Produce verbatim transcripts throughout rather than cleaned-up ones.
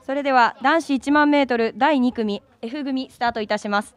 それでは男子いちまんメートルだいに組 F 組スタートいたします。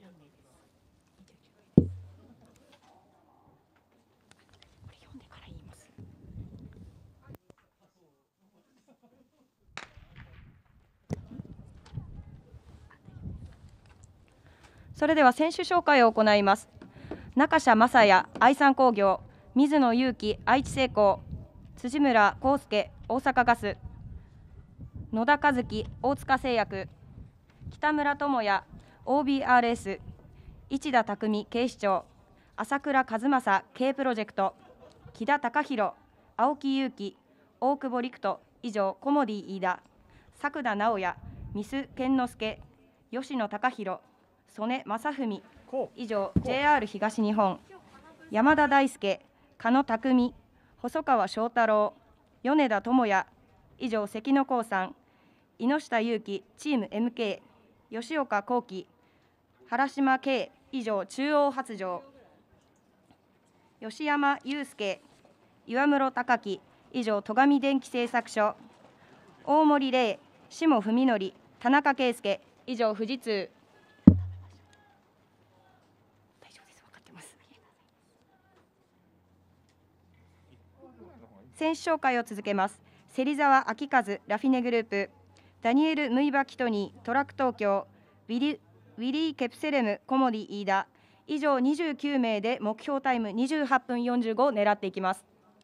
それでは選手紹介を行います。中謝正也、愛三工業、水野勇気、愛知製鋼、辻村康介、大阪ガス、野田和樹、大塚製薬、北村智也、オービーアールエス、市田匠、警視庁、朝倉和正、K プロジェクト、木田隆弘、青木祐希、大久保陸斗、以上、コモディ飯田、作田直也、ミス健之介、吉野貴弘、曽根正文、以上 ジェイアール 東日本、山田大輔、加野匠、細川翔太郎、米田智也、以上関野興産、井下裕樹、チーム エムケー、吉岡幸輝、原島圭、以上中央発條、吉山雄介、岩室隆樹、以上戸上電機製作所、大森玲、下文則、田中圭介、以上富士通。選手紹介を続けます。芹沢昭和、ラフィネグループ、ダニエル・ムイバキトニー、トラック東京、ウィリ、ウィリー・ケプセレム、コモディ飯田、以上にじゅうきゅうめいで目標タイムにじゅうはっぷんよんじゅうごを狙っていきます。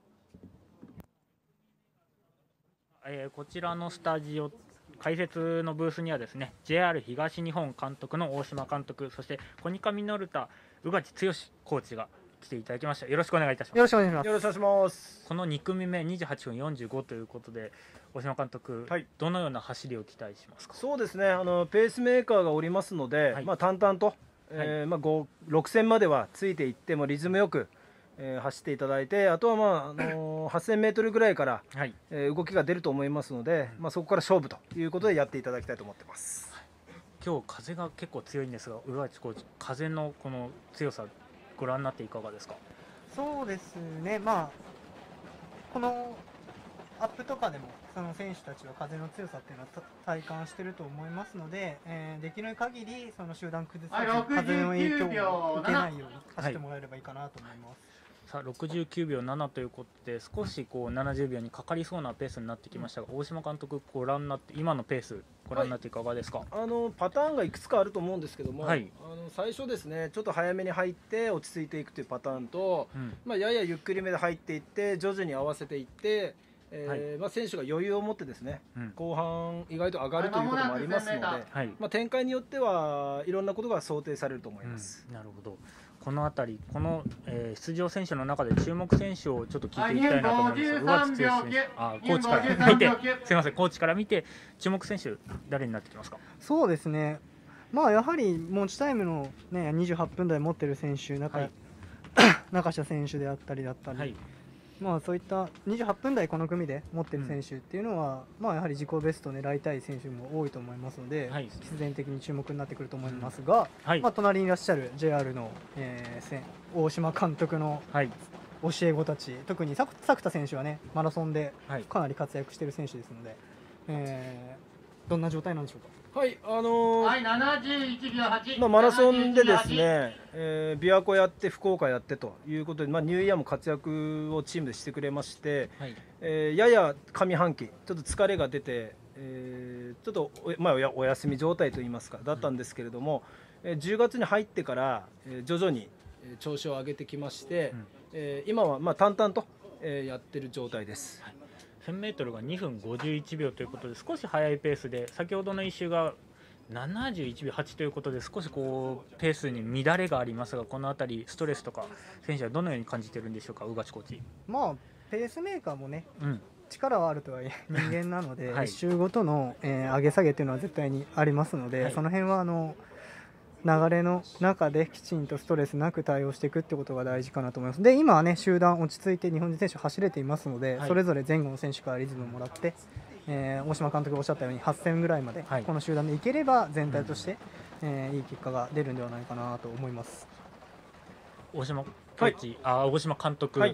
えー、こちらのスタジオ解説のブースにはですね ジェイアール 東日本監督の大島監督、そしてコニカミノルタ宇垣剛コーチが来ていただきました。よろしくお願いいたします。 よろしくお願いします。 よろしくお願いします。 このに組目にじゅうはっぷんよんじゅうごということで、大島監督、はい、どのような走りを期待しますか？ そうですね、あのペースメーカーがおりますので、はい、まあ、淡々と、えーまあ、ろくせんまではついていってもリズムよく、えー、走っていただいて、あとは、まああのー、はっせんメートルぐらいから、はい、えー、動きが出ると思いますので、まあ、そこから勝負ということでやっていただきたいと思ってます。はい、 今日風が結構強いんですが、宇垣コーチ、風のこの強さご覧になっていかがですか？ そうですね、まあ、このアップとかでもその選手たちは風の強さっていうのは体感していると思いますので、えー、できる限りその集団崩さず風の影響を受けないように走ってもらえればいいかなと思います。はい、 さあろくじゅうきゅうびょうななということで、少しこうななじゅうびょうにかかりそうなペースになってきましたが、大島監督、ご覧になって今のペースご覧になっていかがですか？はい、 あのパターンがいくつかあると思うんですけども、はい、あの最初ですね、ちょっと早めに入って落ち着いていくというパターンと、うん、まあ、ややゆっくりめで入っていって徐々に合わせていって、えーはい、まあ、選手が余裕を持ってですね、うん、後半意外と上がるということもありますので、はい、まあ、展開によってはいろんなことが想定されると思います。 うん、なるほど。このあたり、この、えー、出場選手の中で注目選手をちょっと聞いていきたいなと思うんですが、宇垣剛選手、あ、コーチから見て、すみません、コーチから見て注目選手誰になってきますか？ そうですね。まあやはり持ちタイムのねにじゅうはっぷんだい持っている選手、中、はい、中謝選手であったりだったり。はい、まあそういったにじゅうはっぷんだいこの組で持っている選手っていうのは、うん、まあやはり自己ベストを狙いたい選手も多いと思いますので、はい、必然的に注目になってくると思いますが、うん、はい、まあ隣にいらっしゃる ジェイアール の、えー、大島監督の教え子たち、はい、特に作田選手はねマラソンでかなり活躍している選手ですので、えー、どんな状態なんでしょうか？ はい、あのーはい、ななじゅういちびょうはち、まあ、マラソンでですね、えー、琵琶湖やって福岡やってということで、まあ、ニューイヤーも活躍をチームでしてくれまして、はい、えー、やや上半期ちょっと疲れが出て、えー、ちょっと お,、まあ、お休み状態といいますかだったんですけれども、うん、えー、じゅうがつに入ってから、えー、徐々に調子を上げてきまして、うん、えー、今はまあ淡々と、えー、やってる状態です。はい、 せんメートルがにふんごじゅういちびょうということで、少し速いペースで、先ほどのいっ周がななじゅういちびょうはちということで、少しこうペースに乱れがありますが、このあたりストレスとか選手はどのように感じているんでしょうか？宇垣コーチ。 まあペースメーカーもね、うん、力はあるとはいえ人間なので、はい、いっ周ごとの、えー、上げ下げというのは絶対にありますので、はい、その辺はあの流れの中できちんとストレスなく対応していくってことが大事かなと思います。で今はね集団落ち着いて日本人選手走れていますので、はい、それぞれ前後の選手からリズムをもらって、えー、大島監督がおっしゃったようにはっせんぐらいまでこの集団でいければ全体として、うん、えー、いい結果が出るんではないかなと思います。 大島コーチ、はい、あ大島監督、はい、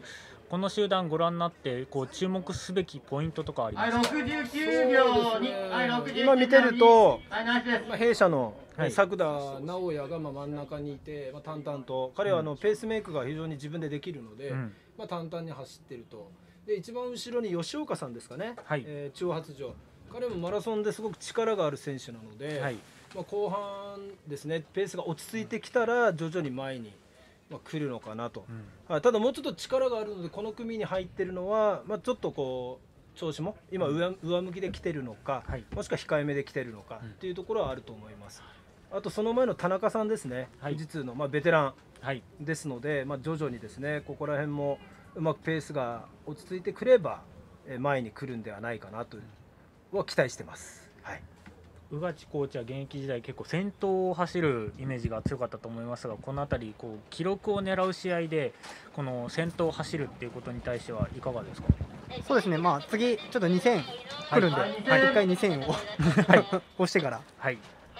この集団ご覧になってこう注目すべきポイントとかありますか？ ろくじゅうきゅうびょうに、 今見てると、 はい、ナイスです。 まあ、弊社のはい作田直也がまあ真ん中にいて、まあ、淡々と彼はあのペースメイクが非常に自分でできるので、 うんまあ、淡々に走ってると。で一番後ろに吉岡さんですかね、 はいえー中央発條、彼もマラソンですごく力がある選手なので、 はいまあ、後半ですねペースが落ち着いてきたら徐々に前に、まあ、来るのかなと、 うんはい、ただもうちょっと力があるのでこの組に入ってるのは、まあ、ちょっとこう調子も今上上向きで来てるのか、 はいもしくは控えめで来てるのかうんっていうところはあると思います。あとその前の田中さんですね、 はい富士通の、まあ、ベテランはいですので、まあ、徐々にですねここら辺もうまくペースが落ち着いてくればえー前に来るんではないかなとは期待してます。はい、 宇勝コーチは現役時代結構先頭を走るイメージが強かったと思いますが、この辺りこう記録を狙う試合でこの先頭を走るっていうことに対してはいかがですか？ そうですね、まあ、次、ちょっとにせん来るんで、 はい一回にせんを押してからはい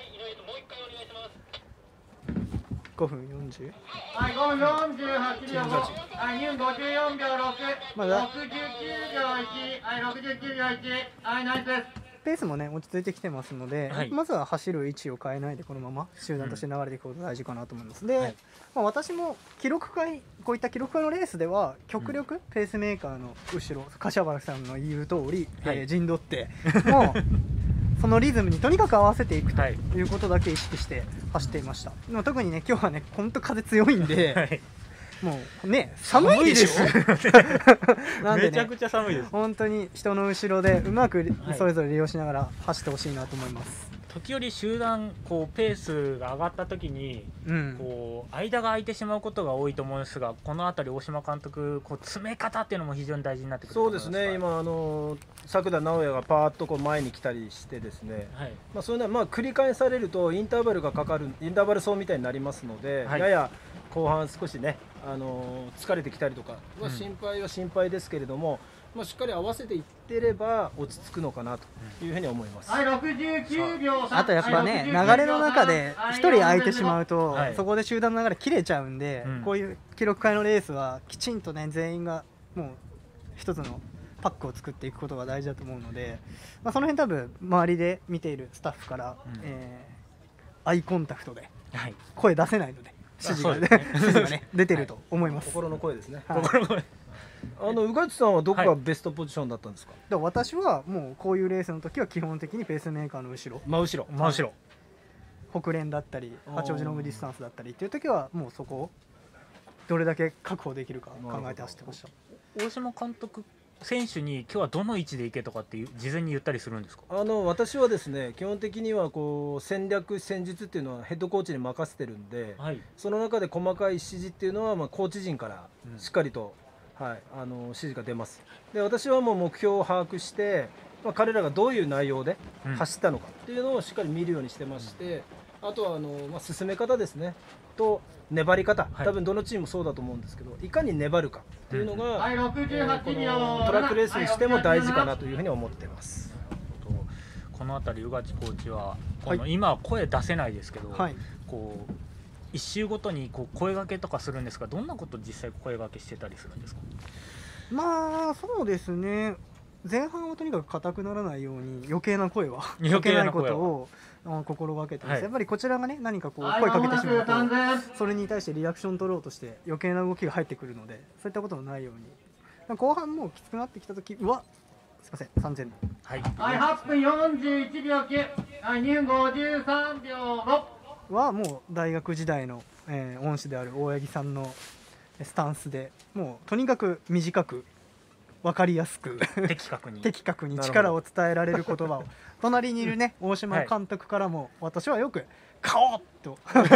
ごふんよんじゅう、 はい、ごふんよんじゅうはちびょうご、はい、にふんごじゅうよんびょうろく、 まだろくじゅうきゅうびょういち、はい、ろくじゅうきゅうびょういち、はい、ナイスです。 ペースもね、落ち着いてきてますので、 はいまずは走る位置を変えないで、このまま集団として流れていくことが大事かなと思います。で、 はいまあ、私も記録会、こういった記録会のレースでは、極力ペースメーカーの後ろ、柏原さんの言う通り、 はいえー陣取って、もうそのリズムにとにかく合わせていくとはいいうことだけ意識して走っていました。まあ特にね、今日はね、本当風強いんで、 はいもうね、寒いでしょなんでねめちゃく、ちゃ寒いです。 本当に人の後ろでうまくはいそれぞれ利用しながら走ってほしいなと思います。 時折集団こうペースが上がった時にうん、 こう間が空いてしまうことが多いと思うんですが、この辺り大島監督こう詰め方っていうのも非常に大事になってくるとそう思いますですね、今あの作田直也がパーッとこう前に来たりしてですね、 はいまあ、そういうのはまあ繰り返されるとインターバルがかかるインターバル走みたいになりますので、 はいやや後半少しね、あの疲れてきたりとかうんは心配は心配ですけれども、まあ、しっかり合わせていってれば落ち着くのかなというふうに思います。 はい、ろくじゅうきゅうびょうさん。 あとやっぱね、 はい流れの中で一人空いてしまう。 うと、 はいそこで集団の流れ切れちゃうんで、 うんこういう記録会のレースはきちんとね、全員がもう一つのパックを作っていくことが大事だと思うので、まあ、その辺多分周りで見ているスタッフから、 うんえーアイコンタクトではい声出せないので指示が,、 あそうですね指示がね出てると思います。 心の声ですね。 はい心のあの宇勝さんはどこはいがベストポジションだったんですか？ で私はもうこういうレースの時は基本的にペースメーカーの後ろ、 真後ろ。 真後ろ北連だったりあー八王子ロングディスタンスだったりっていう時はもうそこをどれだけ確保できるか考えて走ってました。 大島監督選手に今日はどの位置で行けとかっていう事前に言ったりするんですか？ あの私はですね基本的にはこう戦略戦術っていうのはヘッドコーチに任せてるんで、 はいその中で細かい指示っていうのはまあコーチ陣からうんしっかりと、はい、あの指示が出ます。で私はもう目標を把握して、まあ、彼らがどういう内容でうん走ったのかっていうのをしっかり見るようにしてまして、あとはあの、まあ、進め方ですねと粘り方、 はい多分どのチームもそうだと思うんですけど、いかに粘るかっていうのが、 はい、ろくじゅうはちびょう。 このトラックレースにしても大事かなというふうに思ってます。 この辺り宇勝コーチははいこの今は声出せないですけど、 はい、 こう一周ごとにこう声掛けとかするんですが、どんなこと実際声掛けしてたりするんですか？ まあそうですね、前半はとにかく硬くならないように余計な声は余計な声はかけないことをあ心がけてます、 はいやっぱりこちらがね何かこうはい、 声まもなくかけてしまうとさんぜん。 それに対してリアクション取ろうとして余計な動きが入ってくるので、そういったことのないように後半もうきつくなってきた時うわすいませんさんぜんはいはい、はっぷんよんじゅういちびょうきゅう。はい、にふんごじゅうさんびょうろく。 はもう大学時代の、えー恩師である大八木さんのスタンスでもうとにかく短く分かりやすく的確に的確に力を伝えられる言葉を隣にいるね大島監督からも私はよく「顔!」と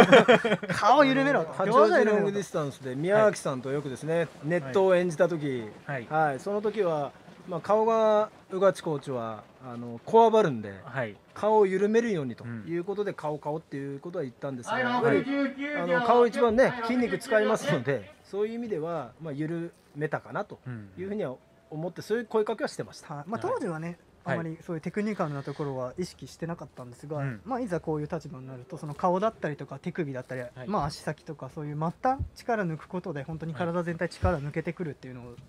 「顔を緩めろ」と「 八王表情子ロングディ緩めろ」 スタンスで宮脇さんとよくですね、ネットを演じた時、 はいはい、その時は、まあ、顔が宇勝コーチはあのこわばるんではい顔を緩めるようにとうんいうことで、顔顔っていうことは言ったんですが、 はい、 やはりろくじゅうきゅうびょう。 あの顔一番ね筋肉使いますので。 で、そういう意味では、まあ、緩めたかなとうんいうふうには思って、そういう声かけはしてました。 はいまあ、当時はね、 はいあまりそういうテクニカルなところは意識してなかったんですが、 うんまあ、いざこういう立場になるとその顔だったりとか手首だったり、 いまあ、足先とかそういう末端力抜くことで本当に体全体力抜けてくるっていうのを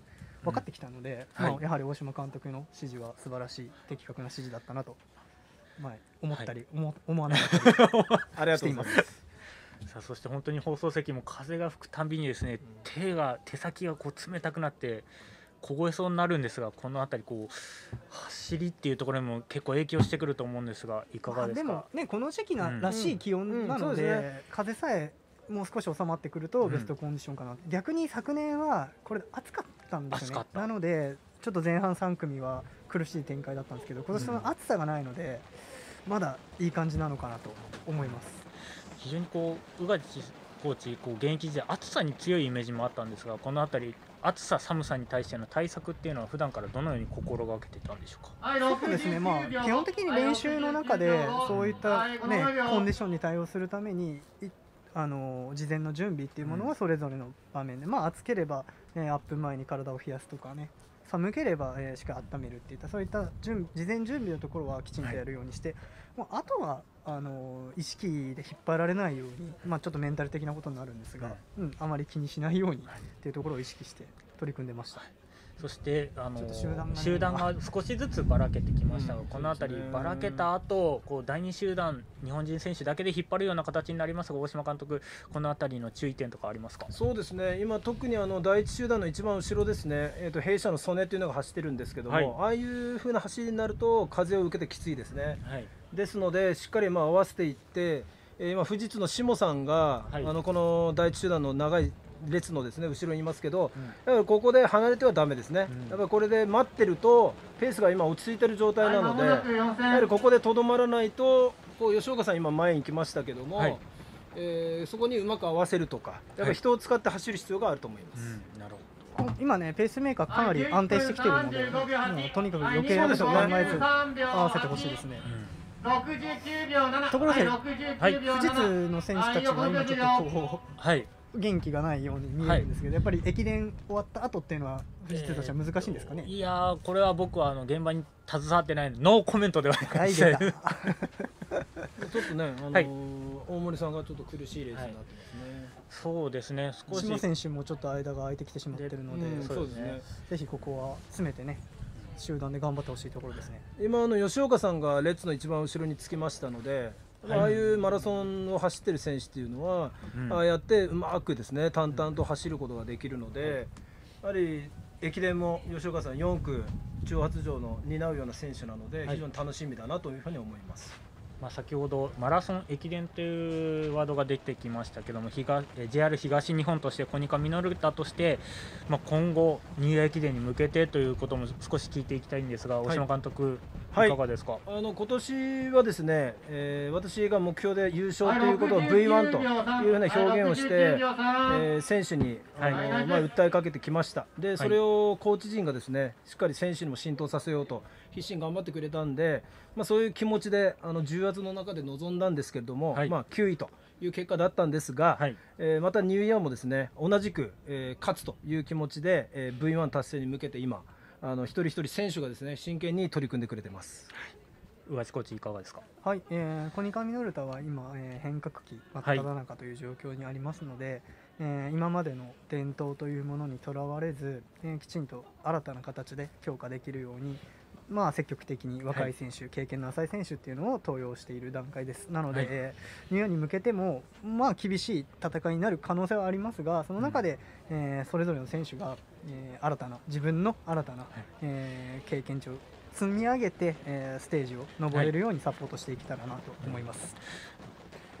分かってきたので、 うんはいまあ、やはり大島監督の指示は素晴らしい的確な指示だったなと、まあ、思ったり、はい、思, 思わなかったりありがとうございます。 さあそして本当に放送席も風が吹くたびにですね、うん、手が手先がこう冷たくなって凍えそうになるんですが、この辺りこう走りっていうところにも結構影響してくると思うんですが、いかがですか。 でもね、この時期な、うん、らしい気温なので、うんうんね、風さえもう少し収まってくるとベストコンディションかな、うん、逆に昨年はこれ暑かったんですよね。なのでちょっと前半さん組は苦しい展開だったんですけど、今年その暑さがないので、うん、まだいい感じなのかなと思います。 非常にこう宇賀地コーチこう現役時代暑さに強いイメージもあったんですが、この辺り暑さ寒さに対しての対策っていうのは普段からどのように心がけてたんでしょうか。 そうですね、まあ、基本的に練習の中でそういった、ね、コンディションに対応するためにあの事前の準備っていうものはそれぞれの場面で、うん、まあ暑ければ、ね、アップ前に体を冷やすとかね、寒ければ、えー、しっかり温めるっていったそういった準事前準備のところはきちんとやるようにして、はい、もうあとはあの意識で引っ張られないように、まあ、ちょっとメンタル的なことになるんですが、うんうん、あまり気にしないようにっていうところを意識して取り組んでました。はい、 そしてあの集団、ね、集団が少しずつばらけてきましたが、うん、この辺りばらけた後こうだいに集団日本人選手だけで引っ張るような形になりますが、大島監督この辺りの注意点とかありますか。 そうですね、今特にあのだいいち集団の一番後ろですね、えー、と弊社の曽根というのが走ってるんですけども、はい、ああいう風な走りになると風を受けてきついですね。はい、ですのでしっかりまあ合わせていって、えー、今富士通の下さんが、はい、あのこのだいいち集団の長い列のですね後ろにいますけど、うん、やっぱりここで離れてはだめですね、うん、やっぱりこれで待ってるとペースが今落ち着いている状態なので、やはりここでとどまらないと、こう吉岡さん今前に来ましたけども、はい、えー、そこにうまく合わせるとか、やっぱり人を使って走る必要があると思います。はい、うん、なるほど。 今ねペースメーカーかなり安定してきているので、もうとにかく余計なことを考えず合わせてほしいですね。 うん、ろくじゅうきゅうびょうなな、 ところで、はい、富士通の選手たちは今ちょっとこう、はい、元気がないように見えるんですけど、はい、やっぱり駅伝終わった後っていうのは富士通としては難しいんですかね。 えー、いやーこれは僕はあの現場に携わってないのでノーコメントではないです。ちょっとね、あのーはい、大森さんがちょっと苦しいレースになってますね。はい、 そうですね、 少し島選手もちょっと間が空いてきてしまっているので、うん、そうですね、ぜひここは詰めてね集団で頑張ってほしいところですね。 今あの吉岡さんが列の一番後ろにつきましたので、はい、ああいうマラソンを走ってる選手っていうのは、うん、ああやってうまくですね淡々と走ることができるので、やはり駅伝も吉岡さんよん区中発上の担うような選手なので、非常に楽しみだなというふうに思います。 まあ、先ほどマラソン駅伝というワードが出てきましたけども、東 ジェイアール 東日本としてコニカミノルタとして、まあ、今後ニューイヤー駅伝に向けてということも少し聞いていきたいんですが、大島監督、はい、いかがですか。 あの今年はですね、えー、私が目標で優勝ということを ブイワン というふうな表現をして、えー、選手にあの、はい、まあ、訴えかけてきました。でそれをコーチ陣がですねしっかり選手にも浸透させようと必死に頑張ってくれたんで、まあ、そういう気持ちであの重圧の中で臨んだんですけれども、はい、まあ、きゅういという結果だったんですが、はい、えー、またニューイヤーもですね同じく、えー、勝つという気持ちで、えー、ブイワン 達成に向けて今あの一人一人選手がですね真剣に取り組んでくれてます。 宇垣コーチいかがですか。 はい、えー、コニカミノルタは今、えー、変革期真っただ中という状況にありますので、はい、えー、今までの伝統というものにとらわれず、えー、きちんと新たな形で強化できるように、まあ、積極的に若い選手、はい、経験の浅い選手っていうのを登用している段階です。なので、はい、えー、ニューイヤーに向けても、まあ、厳しい戦いになる可能性はありますが、その中で、うん、えー、それぞれの選手が、えー、新たな自分の新たな、はい、えー、経験値を積み上げて、えー、ステージを登れるようにサポートしていけたらなと思います。はい、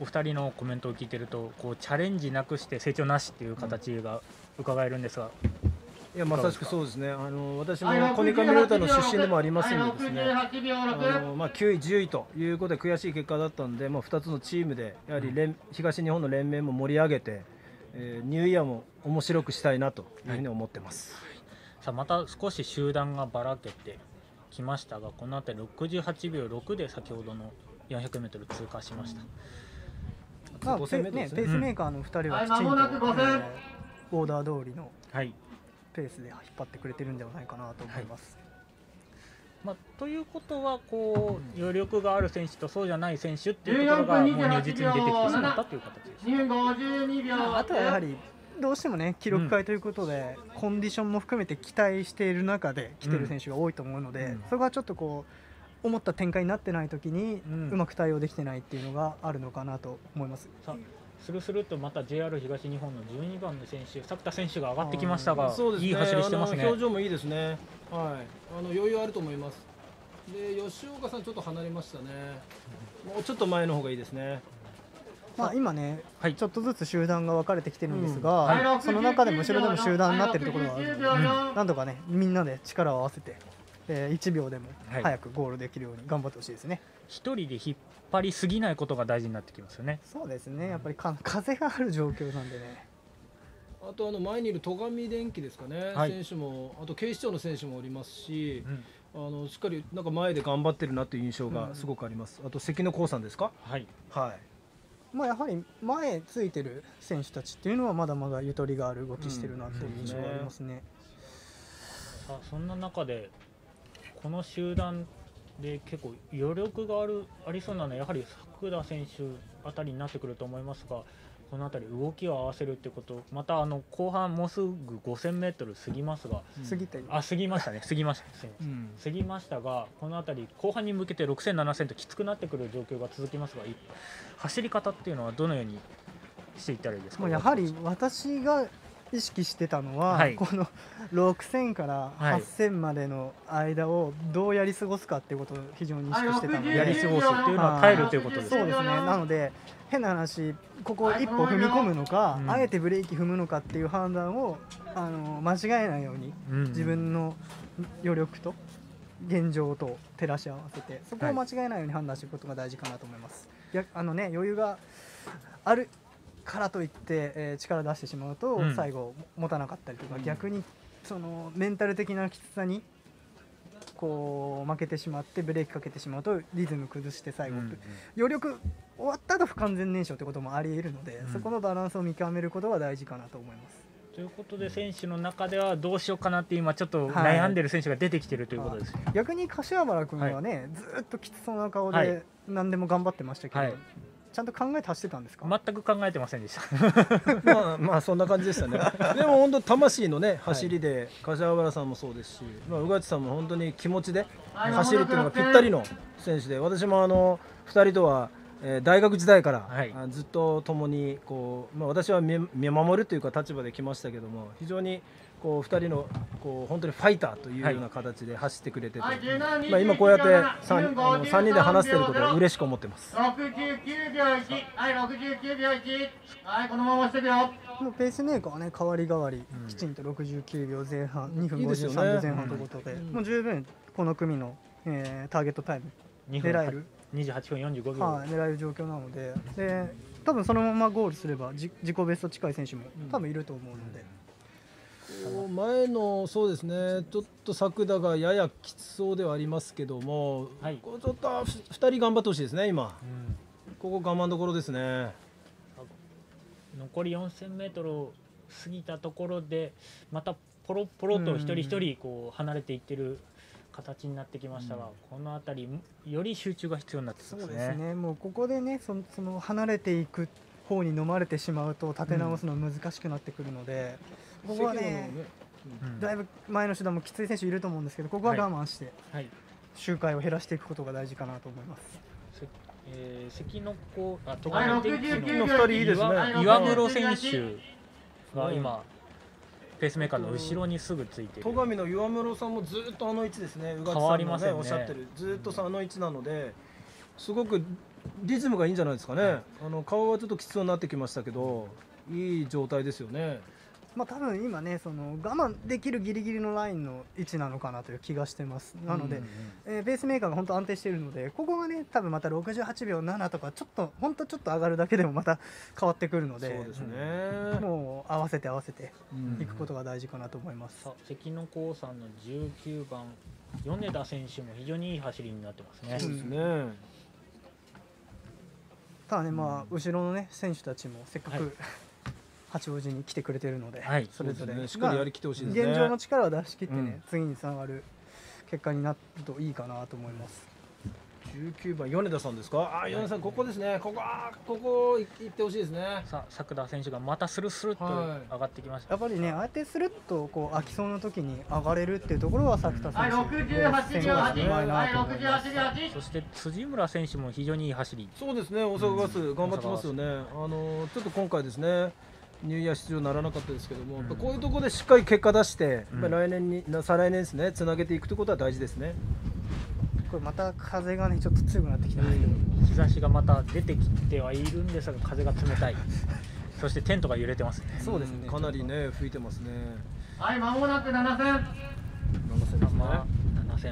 お二人のコメントを聞いていると、こうチャレンジなくして成長なしっていう形が伺えるんですが、 いやまさしくそうですね。あの私もコニカミノルタの出身でもありますのでですね、あの、まあ、きゅういじゅういということで悔しい結果だったので、まあ、ふたつのチームでやはり連、うん、東日本の連盟も盛り上げて、えー、ニューイヤーも面白くしたいなというふうに思ってます。はい、 さあまた少し集団がばらけてきましたが、この辺りろくじゅうはちびょうろくで先ほどのよんひゃくメートル通過しました。 まあ、ペースメーカーのふたりはきちんと、うん、えー、オーダー通りの、はい、ペースで引っ張ってくれてるんではないかなと思います。 はい、まあ、ということはこう余力がある選手とそうじゃない選手っていうところがもう如実に出てきてしまったという形です。 あとはやはりどうしてもね記録会ということで、うん、コンディションも含めて期待している中で来てる選手が多いと思うので、うん、それがちょっとこう思った展開になってない時に、うん、うまく対応できてないっていうのがあるのかなと思います。 するするとまた ジェイアール 東日本のじゅうにばんの選手、作田選手が上がってきましたが、 そうですね、 いい走りしてますね。 表情もいいですね。はい、あの余裕あると思います。で、吉岡さんちょっと離れましたね。もうちょっと前の方がいいですね。 まあ今ね、はい、ちょっとずつ集団が分かれてきてるんですが、うんはい、その中でも後ろでも集団になってるところがあるので、うん、なんとかねみんなで力を合わせて、えー、いちびょうでも早くゴールできるように頑張ってほしいですね。 一人で引っ張りすぎないことが大事になってきますよね。 そうですね、やっぱりか風がある状況なんでね。 あとあの前にいる戸上電機ですかね、はい、選手も、あと警視庁の選手もおりますし、うん、あのしっかりなんか前で頑張ってるなという印象がすごくあります。うん、あと関野興さんですか。 はい、 はい。 まあやはり前ついてる選手たちっていうのはまだまだゆとりがある動きしてるなっていう印象がありますね。 うん、さあそんな中でこの集団で結構余力があるありそうなのはやはり作田選手あたりになってくると思いますが、このあたり動きを合わせるってこと、またあの後半もうすぐごせんメートル過ぎますが、 過ぎてあ過ぎましたね過ぎました、うん、過ぎましたが、このあたり後半に向けてろくせんななせんときつくなってくる状況が続きますが、走り方っていうのはどのようにしていったらいいですか。 もうやはり私が意識してたのは、はい、このろくせんからはっせんまでの間をどうやり過ごすかっていうことを非常に意識してたので、 やり過ごすっていうのは耐えるということですね。 そうですね。なので変な話、ここ一歩踏み込むのか、うん、あえてブレーキ踏むのかっていう判断をあの間違えないように、うん、自分の余力と現状と照らし合わせて、そこを間違えないように判断していくことが大事かなと思います。はい、あのね、余裕があるからといって、えー、力出してしまうと、うん、最後持たなかったりとか、うん、逆にそのメンタル的なきつさにこう負けてしまってブレーキかけてしまうとリズム崩して最後、うんうん、余力終わった後不完全燃焼ということもありえるので、うん、そこのバランスを見極めることが大事かなと思います。 ということで選手の中ではどうしようかなって今ちょっと悩んでる選手が出てきているということです、ね。 はい、逆に柏原君はね、はい、ずっときつそうな顔で何でも頑張ってましたけど、はい、ちゃんと考えて走ってたんですか。 全く考えてませんでしたまあまあそんな感じでしたねでも本当魂のね走りで、柏原さんもそうですし、まあ、宇賀地さんも本当に気持ちで走るっていうのがぴったりの選手で、私もあのふたりとはえー、大学時代から、はい、ずっと共にこう、まあ、私は 見, 見守るというか立場で来ましたけども、非常にこうふたりのこう本当にファイターというような形で走ってくれてて、はい、まあ、今こうやって 3, あのさんにんで話していることを嬉しく思ってます。 ろくじゅうきゅうびょういち、はい、ろくじゅうきゅうびょういち、はい、このまましていくよ。 もうペースメーカーはね、代わり代わり、うん、きちんとろくじゅうきゅうびょうぜん半、にふんごじゅうさんびょうぜん半ということで、うん、もう十分この組の、えー、ターゲットタイム狙える。 にじゅうはちふんよんじゅうごびょう、 はあ、狙える状況なので、で多分そのままゴールすれば自己ベスト近い選手も多分いると思うので、 うん、前のそうですね、ちょっと作田がややきつそうではありますけども、はい、こうちょっとふたり頑張ってほしいですね今、うん、ここ我慢どころですね。 残りよんせんメートルを過ぎたところでまたポロポロと一人一人こう離れていってる形になってきましたが、うん、この辺りより集中が必要になってきますね。 そうですね、もうここでね、その、その離れていく方に飲まれてしまうと立て直すの難しくなってくるので、うん、ここはね、うん、だいぶ前の集団もきつい選手いると思うんですけど、ここは我慢して、はいはい、周回を減らしていくことが大事かなと思います。 えー、関の子、あ、 戸上電機のふたりいいですね。 岩室選手が今、ペースメーカーの後ろにすぐついている。 戸上の岩室さんもずっとあの位置ですね。宇賀地さんがねおっしゃってる、ずっとあの位置なので、すごくリズムがいいんじゃないですかね。はい、あの顔はちょっときつそうになってきましたけど、いい状態ですよね。 まあ多分今ね、その我慢できるギリギリのラインの位置なのかなという気がしてます。なので、うんうん、えー、ペースメーカーが本当安定しているので、ここがね多分またろくじゅうはちびょうななとかちょっと本当ちょっと上がるだけでもまた変わってくるので、 そうですね、 もう合わせて合わせていくことが大事かなと思います。 うんうん、関野興さんのじゅうきゅうばん米田選手も非常にいい走りになってますね。 そうですね。 ただね、まあ後ろのね選手たちもせっかく、はい、八王子に来てくれてるので、 はい、 それぞれ、 ね、しっかりやりきってほしいですね。 現状の力を出し切ってね、うん、次につながる結果になるといいかなと思います。 じゅうきゅうばん米田さんですか。ああ米田さんここですね。ここあーここ行ってほしいですね。 さあ作田選手がまたスルスルっとはい上がってきました。 やっぱりね、あえてスルッとこう空きそうな時に上がれるっていうところは作田はい、 選手、 ろくじゅうはちびょうはち、 うまいなはい、 と思いますろくじゅうはちびょうはち。 そして辻村選手も非常にいい走り。 そうですね。大阪ガス頑張ってますよね。あのちょっと今回ですね。ニューイヤー出場ならなかったですけども、 うんやっぱこういうところでしっかり結果出して、 うんやっぱ来年にな再来年ですねつなげていくということは大事ですね。 これまた風がねちょっと強くなってきたんですけど、 日差しがまた出てきてはいるんですが風が冷たい。そしてテントが揺れてますね。 そうですねかなりね吹いてますね。 はい、まもなくななせん。 ななせんですね。 まあななせん。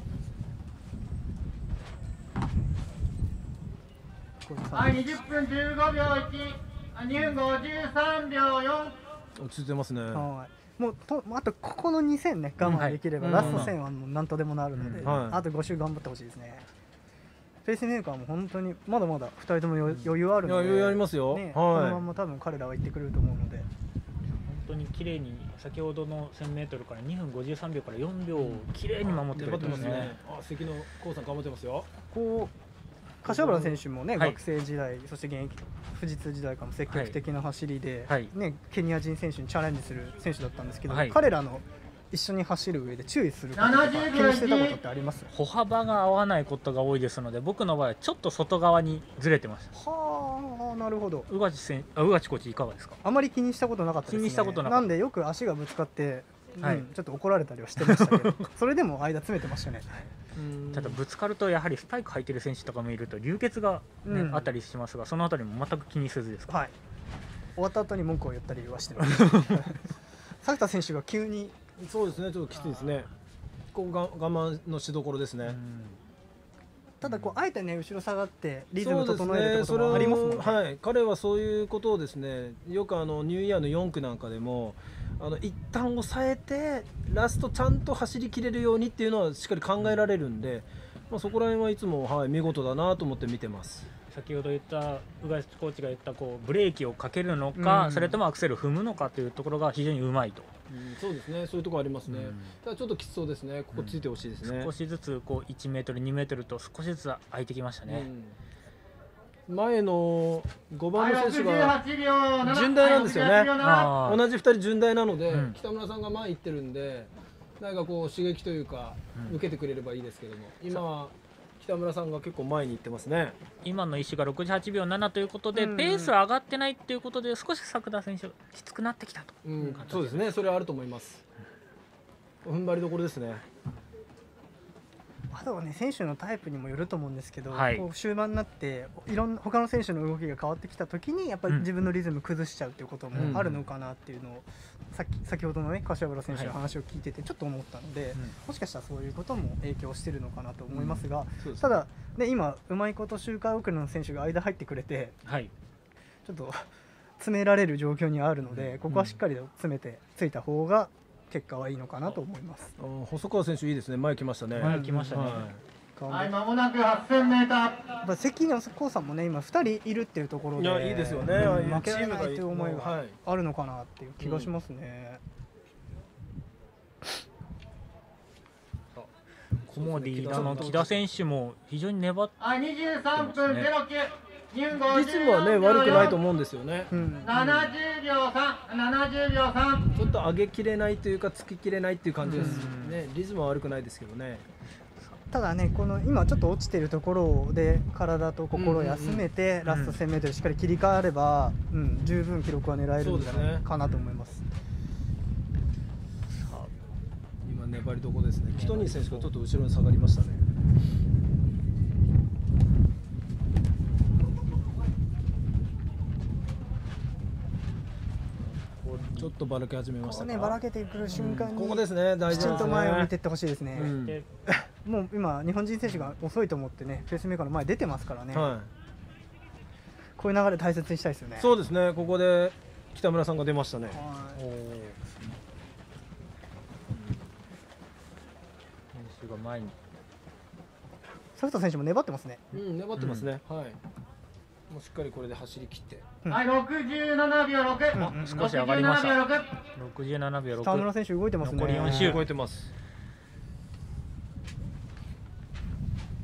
これさはい、にじゅっぷんじゅうごびょういち、あにふんごじゅうさんびょうよん。 落ち着いてますね。 はい、もうとあとここのに戦ね我慢できれば、 うんラスト戦はもう何とでもなるので、 うんはいあとご周頑張ってほしいですね。ペースメーカーも本当にまだまだふたりとも余余裕あるので、 いや余裕ありますよねはいこのまま多分彼らは行ってくれると思うので、 本当に綺麗に先ほどのせんメートルからにふんごじゅうさんびょうからよんびょう綺麗に守ってくれてますね。 あ関のコウさん頑張ってますよ。 こう柏原選手もね、 はい学生時代そして現役富士通時代からも積極的な走りで、 はいね、ケニア人選手にチャレンジする選手だったんですけど、 はい彼らの一緒に走る上で注意することとかななじゅう気にしてたことってあります？ 歩幅が合わないことが多いですので、僕の場合はちょっと外側にずれてました。 はあ、なるほど。 宇垣選あ宇垣コーチいかがですか。 あまり気にしたことなかったですね。 気にしたことなかったんでよく足がぶつかって、うんはいちょっと怒られたりはしてましたけど、それでも間詰めてましたね。 ただぶつかるとやはりスパイク履いてる選手とかもいると流血が、ねうんあったりしますが、そのあたりも全く気にせずですか。 はい。終わった後に文句を言ったりはしてます。作田選手が急にそうですねちょっときついですね。ここが我慢のしどころですね。 うんただこうあえてね後ろ下がってリズムそうです整えるってねそれこともありますもんね。 はい彼はそういうことをですねよくあのニューイヤーのよん区なんかでもあの一旦抑えてラストちゃんと走りきれるようにっていうのはしっかり考えられるんで、まあ、そこら辺はいつも、はい、見事だなと思って見てます。 先ほど言った宇垣コーチが言ったこうブレーキをかけるのか、 うんそれともアクセル踏むのかというところが非常にうまいと、 うんそうですねそういうところありますね。 うんただちょっときつそうですねここついてほしいですね。 少しずつこういちメートルにメートルと少しずつ空いてきましたね。 うん前のごばはい、 んの選手ろくじゅうがはちびょうなな。 順大なんですよねはいろくじゅうはちびょうなな。 あー同じふたり順大なので、 うん北村さんが前行ってるんでなんかこう刺激というか、 うん受けてくれればいいですけども今は北村さんが結構前に行ってますね。 今の石がろくじゅうはちびょうななということで、 うんペース上がってないということで少し作田選手きつくなってきたと、 うん、そうですねそれはあると思います。踏ん張りどころですね。 あとはね選手のタイプにもよると思うんですけど、 はいこう終盤になっていろんな他の選手の動きが変わってきた時にやっぱりうん自分のリズム崩しちゃうっていうことうんもあるのかなっていうのを、さっき先ほどのね柏原選手の話を聞いててちょっと思ったので、 うんもしかしたらそういうことも影響してるのかなと思いますが、 そうですただ、ね、今うまいこと周回遅れの選手が間入ってくれてはい、 ちょっと詰められる状況にあるので、 うんここはしっかりと詰めてついた方が結果はいいのかなと思います。 あ細川選手いいですね前来ましたね。 前来ましたね、 はいはい、まもなくはっせんメーター。 やっぱ関根光さんもね今ふたりいるっていうところでいやいいですよねうんああいう負けられないチームがいいという思いがはいあるのかなっていう気がしますね。 コモディの木田選手も非常に粘ってはい、にじゅうさんぷんゼロきゅう。にふんごじゅうよんリズムはね悪くないと思うんですよね。 うんななじゅうびょうさん、ななじゅうびょうさん。 ちょっと上げきれないというかつききれないっていう感じですうんね。リズムは悪くないですけどね。 ただねこの今ちょっと落ちてるところで体と心を休めてラスト せんメートルしっかり切り替えれば、うん、十分記録は狙えるんじゃないかなと思います。 今粘りどこですね。キトニー選手がちょっと後ろに下がりましたね。ちょっとばらけ始めまこしたか。 うねばらけてくる瞬間に、 ここですね大きちん事ですね。 と前を見ていってほしいですね。 うんでもう今日本人選手が遅いと思ってねペースメーカーの前出てますからね、 はこういう流れ大切にしたいですよね。 い。そうですね。ここで北村さんが出ましたね。 はいおー選手が前に作田選手も粘ってますね。 うん粘ってますね。はい。もうしっかりこれで走り切って。 うんはい、ろくじゅうななびょうろく。 うんうん少し上がりましたろくじゅうななびょうろく。 ろくじゅうななびょうろく田村選手動いてますね。 残りよん周超えてます。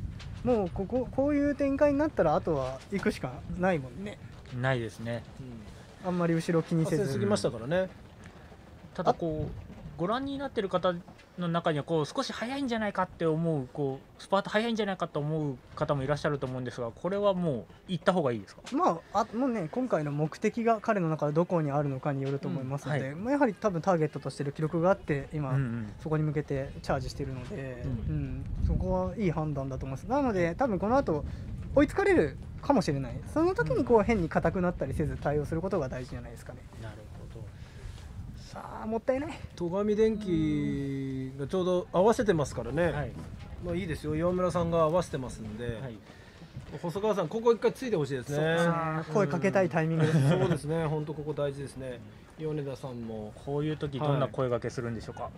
もうこここういう展開になったらあとは行くしかないもんね。 ないですね。 あんまり後ろ気にせず。 過ぎましたからね。 ただこうご覧になっている方の中にはこう少し早いんじゃないかって思うこうスパート早いんじゃないかと思う方もいらっしゃると思うんですが、これはもう行った方がいいですか？ まあ、あもうね今回の目的が彼の中でどこにあるのかによると思いますので、 うんはい、 まあ、やはり多分ターゲットとしている記録があって今、 うんうん、 そこに向けてチャージしているので、 うんうん、そこはいい判断だと思います。なので多分この後追いつかれるかもしれない。その時にこう変に硬くなったりせず対応することが大事じゃないですかね。 なるほど。 さあもったいない。 戸上電機がちょうど合わせてますからね、はい、まあいいですよ。岩村さんが合わせてますんで、はい、細川さんここ一回ついてほしいですね。 そうですね、声かけたいタイミングです、ね、 そうですね。本当ここ大事ですね。米田さんもこういう時どんな声掛けするんでしょうか？はい、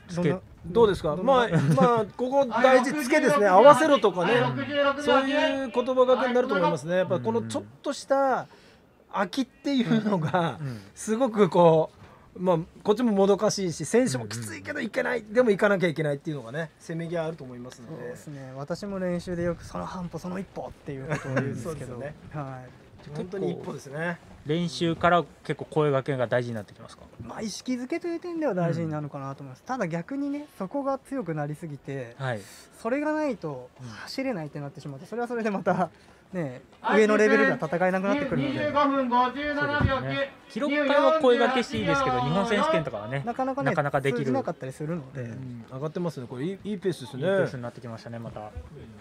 つけどうですか？まあまあここ大事つけですね。合わせろとかね、そういう言葉がけになると思いますね。やっぱこのちょっとした空きっていうのがすごくこう。まあ、こっちももどかしいし選手もきついけどいけない、うんうん、でも行かなきゃいけないっていうのがねせめぎ合いあると思いますので。 そうですね、私も練習でよくその半歩その一歩っていうことを言うんですけどね、はい、 本当に一歩ですね。 練習から結構声掛けが大事になってきますか？ まあ、意識づけという点では大事になるのかなと思います、うん、ただ逆にねそこが強くなりすぎて、はい、それがないと走れないってなってしまうとそれはそれでまたね、上のレベルでは戦えなくなってくるので、 にじゅうごふんごじゅうななびょう、ね、 記録会は声掛けしていいですけど日本選手権とかはねなかなかねなかなかできるなかったりするので、うん、 上がってますね。これいい、いいペースですね。いいペースになってきましたね。また、うん、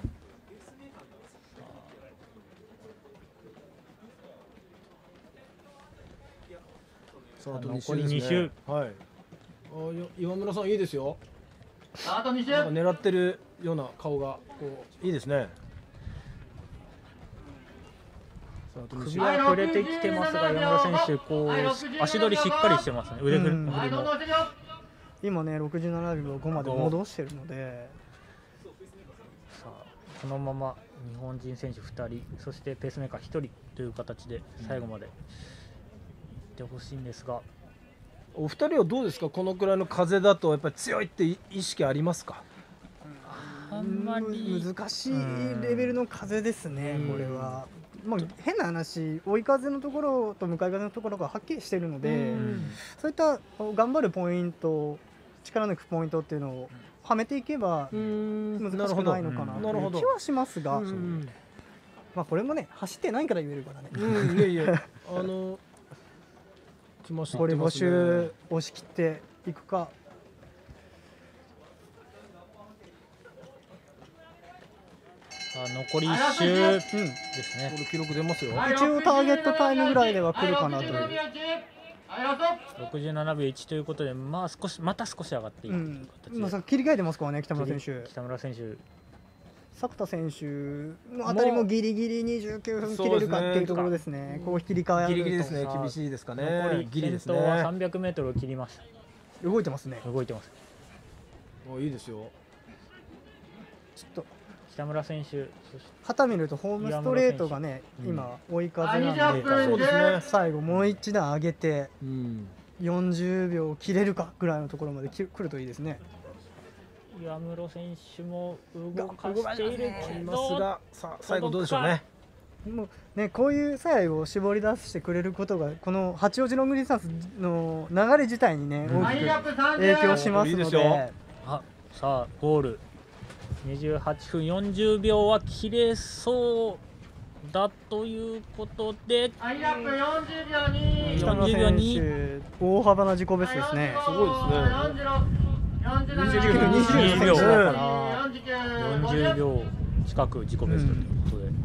さああと残りに周、 はい、あ岩村さんいいですよ。 あとに周なんか狙ってるような顔がこういいですね。 首は触れてきてますが山田選手こう足取りしっかりしてますね。腕振りも今ねろくじゅうななびょうごまで戻してるので、 さあこのまま日本人選手ふたりそしてペースメーカーひとりという形で最後までいってほしいんですが、 お二人はどうですか？このくらいの風だとやっぱり強いって意識ありますか？ あんまり難しいレベルの風ですね、これは。まあ、変な話追い風のところと向かい風のところがはっきりしているので、うん、そういった頑張るポイント力抜くポイントっていうのをはめていけば難しくないのかなという気はしますが、まあこれもね走ってないから言えるからね、 うん、いやいやあの来ましたね。 これご周押し切っていくか。 残りいっ周ですね。 これ記録出ますよ。 一応ターゲットタイムぐらいでは来るかなという。 ろくじゅうななびょういちということで、まあ少しまた少し上がっていく形で、 うん、まあ、切り替えてますからね北村選手。 北村選手、 作田選手のあたりもギリギリにじゅうきゅうふん切れるかっていうところですね。こう切り替えギリギリですね。厳しいですかね。 残り先頭はさんびゃくメートルを切りました。 動いてますね。 動いてます。 おいいですよ。 ちょっと。 北村選手、 旗見るとホームストレートがね、うん、今追い風なんで、 そうですね、 最後もう一段上げて、うん、よんじゅうびょう切れるかぐらいのところまで来るといいですね。 岩室選手も動かしているけど、 がさあ最後どうでしょうね。 もうね、こういう最後を絞り出してくれることがこの八王子ロングディスタンスの流れ自体にね、うん、大きく影響しますので、 あさあゴールにじゅうはっぷんよんじゅうびょうは切れそうだということで、 アイアップよんじゅうびょうに北村選手大幅な自己ベストですね。 すごいですね。 にじゅうきゅうふんにじゅうびょうだからよんじゅうびょう近く自己ベストということで、うん、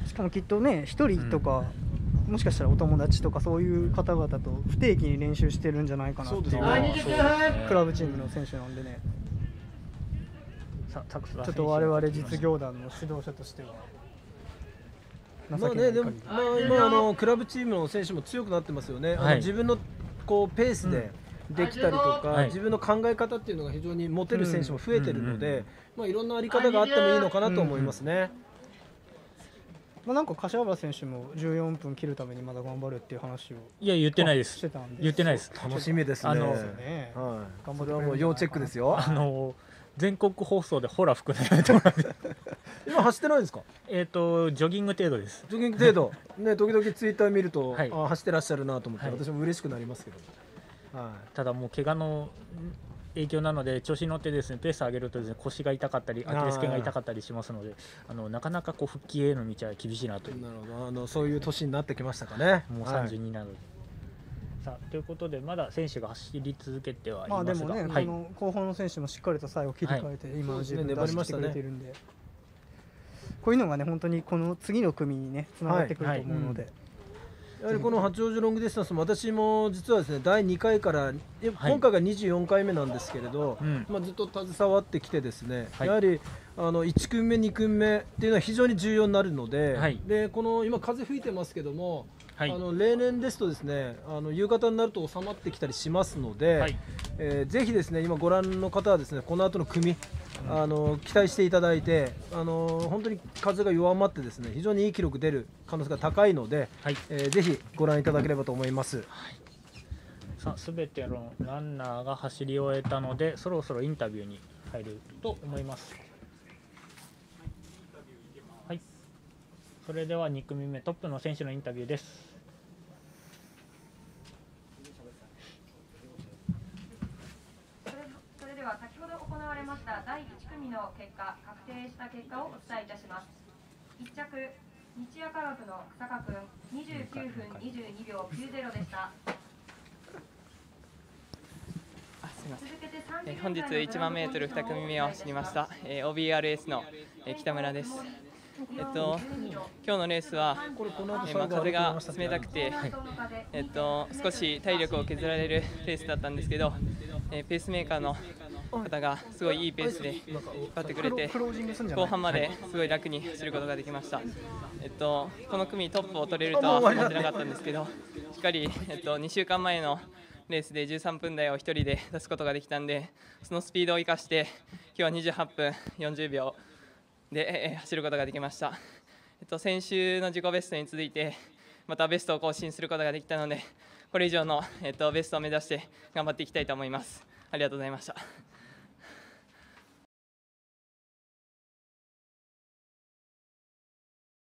しかもきっとねひとりとか、うん、もしかしたらお友達とかそういう方々と不定期に練習してるんじゃないかなっていうクラブチームの選手なんでね、ちょっと我々実業団の指導者としてはまあね、でもまあ今あのクラブチームの選手も強くなってますよね。はい、あの自分のこうペースでできたりとか、はい、自分の考え方っていうのが非常に持てる選手も増えてるので、まあいろんなあり方があってもいいのかなと思いますね。 まあなんか柏原選手もじゅうよんぷん切るためにまだ頑張るっていう話をいや言ってないです。言ってないです。 楽しみですね。あの、はい、頑張れはもう要チェックですよ。 あの全国放送でホラ吹くのやめてもらって今走ってないんですか？ えっとジョギング程度です。 ジョギング程度ね、時々ツイッター見ると、 はい、 あ走ってらっしゃるなと思って、 はい、 私も嬉しくなりますけど、はい、 ただもう怪我の影響なので調子に乗ってですねペース上げるとですね腰が痛かったりアキレス腱が痛かったりしますので、あのなかなかこう復帰への道は厳しいなという。 なるほど、あのそういう年になってきましたかね。 もうさんじゅうになので、はい、さあということでまだ選手が走り続けてはいますが、 まあでもね、 はい、 この後方の選手もしっかりと最後切り替えて、はい、今の自分で出してきてくれているんで、こういうのがね本当にこの次の組にねつながってくると思うので、はいはい、 やはりこの八王子ロングディスタンスも私も実はですねだいにかいから今回がにじゅうよんかいめなんですけれど、はい、まあずっと携わってきてですね、はい、やはりあのいち組目に組目っていうのは非常に重要になるので、はい、でこの今風吹いてますけども、はい、あの例年ですとですねあの夕方になると収まってきたりしますので、はい、えー、ぜひですね今ご覧の方はですねこの後の組あの期待していただいて、あの本当に風が弱まってですね非常にいい記録出る可能性が高いので、はい、えー、ぜひご覧いただければと思います。はい、 さあ全てのランナーが走り終えたのでそろそろインタビューに入ると思います。はい、それではに組目トップの選手のインタビューです。 それでは先ほど行われましただいいち組の結果、確定した結果をお伝えいたします。いっ着、日夜科学の草加君、にじゅうきゅうふんにじゅうにびょうきゅうじゅうでした。 え本日いちまんメートルに組目を走りました、えー、オービーアールエス の、えー、北村です。えっと、今日のレースは、えーまあ、風が冷たくて、えっと、少し体力を削られるレースだったんですけど、えー、ペースメーカーの方がすごいいいペースで引っ張ってくれて後半まですごい楽に走ることができました。えっと、この組トップを取れるとは思ってなかったんですけどしっかり、えっと、にしゅうかんまえのレースでじゅうさんぷん台をひとりで出すことができたんでそのスピードを生かして今日はにじゅうはっぷんよんじゅうびょうで走ることができました。えっと、先週の自己ベストに続いてまたベストを更新することができたのでこれ以上の、えっと、ベストを目指して頑張っていきたいと思います。ありがとうございました。